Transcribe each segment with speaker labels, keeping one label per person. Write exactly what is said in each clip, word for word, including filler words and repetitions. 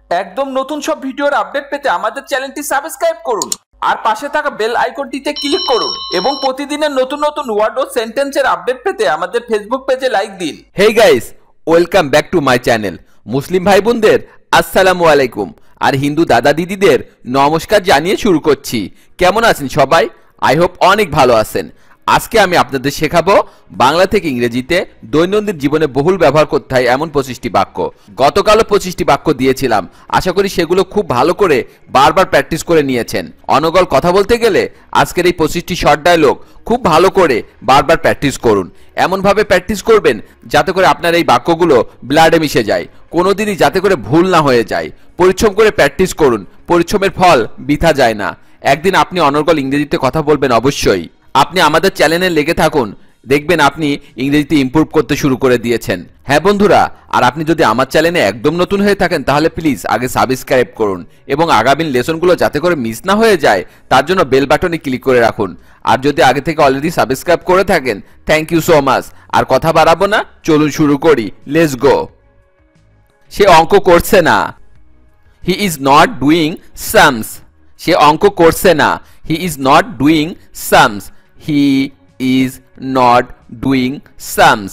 Speaker 1: একদম নতুন সব ভিডিওর আপডেট পেতে আমাদের চ্যানেলটি সাবস্ক্রাইব করুন আর পাশে থাকা বেল আইকনটিতে ক্লিক করুন এবং প্রতিদিনের নতুন নতুন ওয়ার্ড ও সেন্টেন্সের আপডেট পেতে আমাদের ফেসবুক পেজে লাইক দিন।
Speaker 2: Hey guys, welcome back to my channel. মুসলিম ভাই বোনদের আসসালামু আলাইকুম আর হিন্দু দাদা দিদিদের নমস্কার জানিয়ে শুরু করছি। কেমন আছেন সবাই? আই হোপ অনেক ভালো আছেন। আজকে আমি আপনাদের শেখাবো বাংলা থেকে ইংরেজিতে দৈনন্দিন জীবনে বহুল ব্যবহার করতে হয় এমন পঁচিশটি বাক্য। গতকালও পঁচিশটি বাক্য দিয়েছিলাম, আশা করি সেগুলো খুব ভালো করে বারবার প্র্যাকটিস করে নিয়েছেন। অনর্গল কথা বলতে গেলে আজকের এই পঁচিশটি শর্ট ডায়লগ খুব ভালো করে বারবার প্র্যাকটিস করুন। এমনভাবে প্র্যাকটিস করবেন যাতে করে আপনার এই বাক্যগুলো ব্লাডে মিশে যায়, কোনোদিনই যাতে করে ভুল না হয়ে যায়। পরিশ্রম করে প্র্যাকটিস করুন, পরিশ্রমের ফল বৃথা যায় না। একদিন আপনি অনর্গল ইংরেজিতে কথা বলবেন অবশ্যই। আপনি আমাদের চ্যানেলে লেগে থাকুন, দেখবেন আপনি ইংরেজিতে ইমপ্রুভ করতে শুরু করে দিয়েছেন। হ্যাঁ বন্ধুরা, আর আপনি যদি আমার চ্যানেলে একদম নতুন হয়ে থাকেন তাহলে প্লিজ আগে সাবস্ক্রাইব করুন এবং আগামী লেসনগুলো যাতে করে মিস না হয়ে যায় তার জন্য বেল বাটনে ক্লিক করে রাখুন। আর যদি আগে থেকে অলরেডি সাবস্ক্রাইব করে থাকেন, থ্যাংক ইউ সো মাচ। আর কথা বাড়াবো না, চলুন শুরু করি। Let's go. সে অঙ্ক করছে না। He is not doing sums. সে অঙ্ক করছে না। He is not doing sums. He is not doing sums.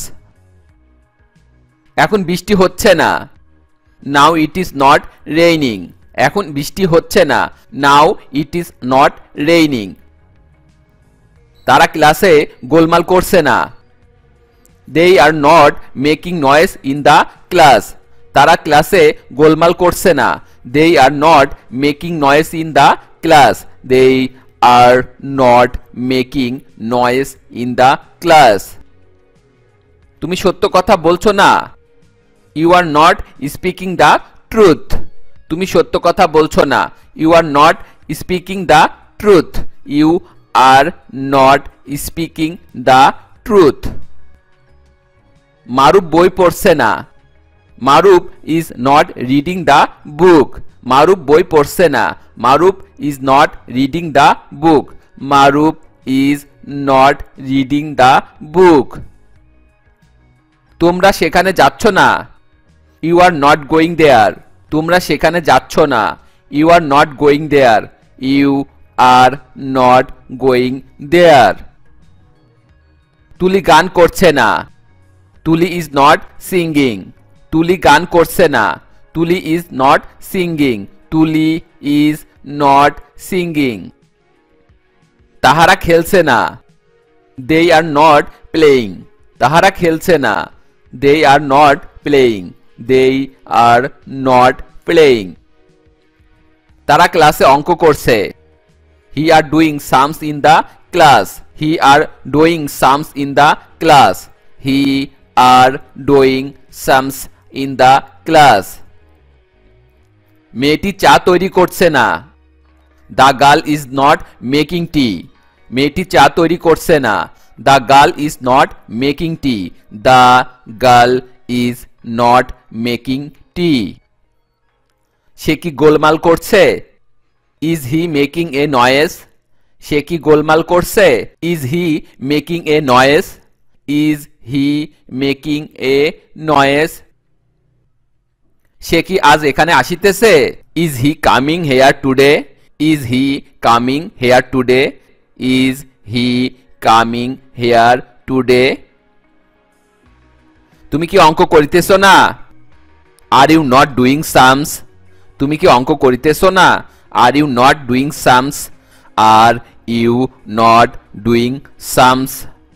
Speaker 2: এখন বৃষ্টি হচ্ছে না। Now it is not raining. এখন বৃষ্টি হচ্ছে না। Now it is not raining. তারা ক্লাসে গোলমাল করছে না। They are not making noise in the class. তারা ক্লাসে গোলমাল করছে না। They are not making noise in the class. They are not making noise in the class. তুমি সত্য কথা বলছো না। You are not speaking the truth. তুমি সত্য কথা বলছো না। You are not speaking the truth. You are not speaking the truth. মারুফ বই পড়ছে না। মারুফ is not reading the book. মারুফ বই পড়ছে না। মারুফ is not reading the book. Maruf is not reading the book. তোমরা সেখানে যাচ্ছ না। You are not going there. তোমরা সেখানে যাচ্ছ না। You are not going there. You are not going there. তুলি গান করছে না। তুলি is not singing. তুলি গান করছে না। তুলি is not singing. তুলি is not singing. তাহারা খেলছে না। They are not playing. তাহারা খেলছে না। They are not playing. They are not playing. তারা ক্লাসে অঙ্ক করছে। He are doing sums in the class. He are doing sums in the class. He are doing sums in the class. মেয়েটি চা তৈরি করছে না। The girl is not making tea. মেয়েটি চা তৈরি করছে না। The girl is not making tea. The girl is not making tea. সে কি গোলমাল করছে? Is he making a noise? সে কি গোলমাল করছে? Is he making a noise? Is he making a noise? সে কি আজ এখানে আসিতেছে? Is he coming here today? Is he coming here today? Is he coming here today? তুমি কি অঙ্ক করিতেছো না? Are you not doing sums? তুমি কি অঙ্ক করিতেছো না? Are you not doing sums? Are you not doing sums?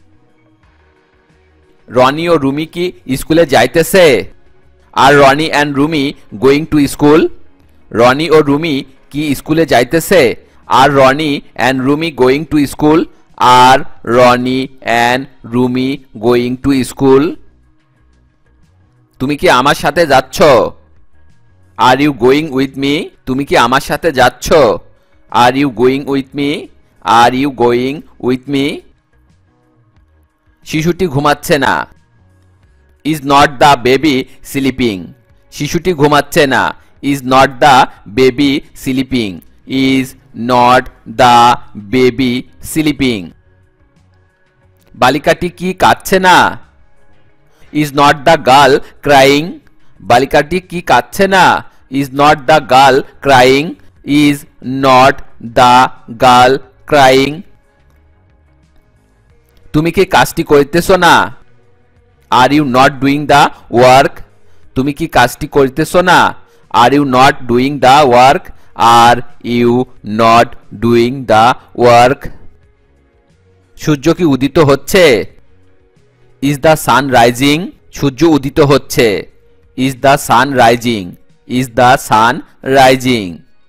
Speaker 2: Roni ও রুমি কি স্কুলে যাইতেছে? Are Ronnie and Rumi going to school? Roni ও রুমি কি স্কুলে যাইতেছে? Are Ronnie and Rumi going to school? Are Ronnie and Rumi going to school? তুমি কি আমার সাথে যাচ্ছ? Are you going with me? তুমি কি আমার সাথে যাচ্ছ? Are you going with me? Are you going with me? শিশুটি ঘুমাচ্ছে না। Is not the baby sleeping? শিশুটি ঘুমাচ্ছে না। Is not the baby sleeping? Is not the baby sleeping? বালিকাটি কি কাঁদছে না? Is not the girl crying? বালিকাটি কি কাঁদছে না? Is not the girl crying, is not the girl crying. তুমি কি কাজটি করিতেছ না? Are you not doing the work, তুমি কি কাজটি করিতেছ না? Are you not doing the work, are you not doing the work. সূর্য কি উদিত হচ্ছে? ইজ দ্য সান রাইজিং, সূর্য উদিত হচ্ছে। Is the sun rising, is the sun rising.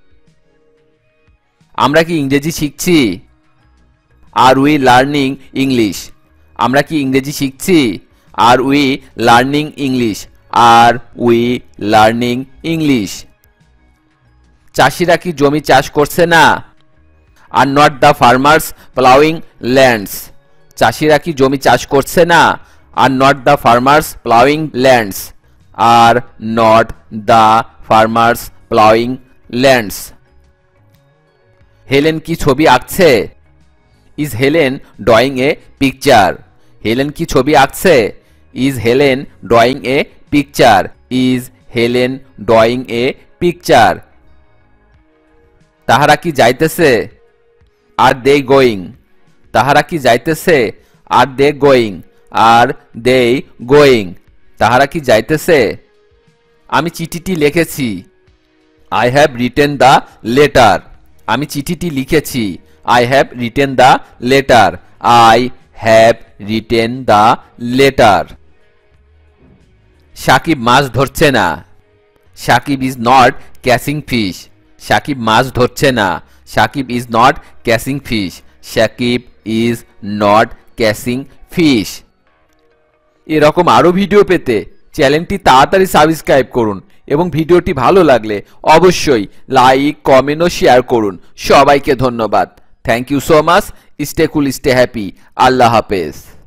Speaker 2: আমরা কি ইংরেজি শিখছি? আর উই লার্নিং ইংলিশ, আমরা কি ইংরেজি শিখছি? Are we learning English, are we learning English. চাষিরা কি জমি চাষ করছে না? Are not the farmers ploughing lands, চাষিরা কি জমি চাষ করছে না? Are not the farmers ploughing lands, are not the farmers ploughing lands. Helen কি ছবি আঁকছে? Is Helen drawing a picture, Helen কি ছবি আঁকছে? Is Helen drawing a picture, is Helen drawing a picture. তাহারা কি যাইতেছে? আর দে গোয়িং, তাহারা কি যাইতেছে? Are they going, are they going. তাহারা কি যাইতেছে? আমি চিঠিটি লিখেছি। I have written the letter, আমি চিঠিটি লিখেছি। I have written the letter, I have written the letter. Sakib মাছ ধরছে না। Sakib is not catching fish, Sakib মাছ ধরছে না। Sakib is not catching fish, Sakib is not catching fish. এরকম আরও ভিডিও পেতে চ্যানেলটি তাড়াতাড়ি সাবস্ক্রাইব করুন এবং ভিডিওটি ভালো লাগলে অবশ্যই লাইক, কমেন্ট ও শেয়ার করুন। সবাইকে ধন্যবাদ। Thank you so much. Stay cool, stay happy. Allah হাফেজ।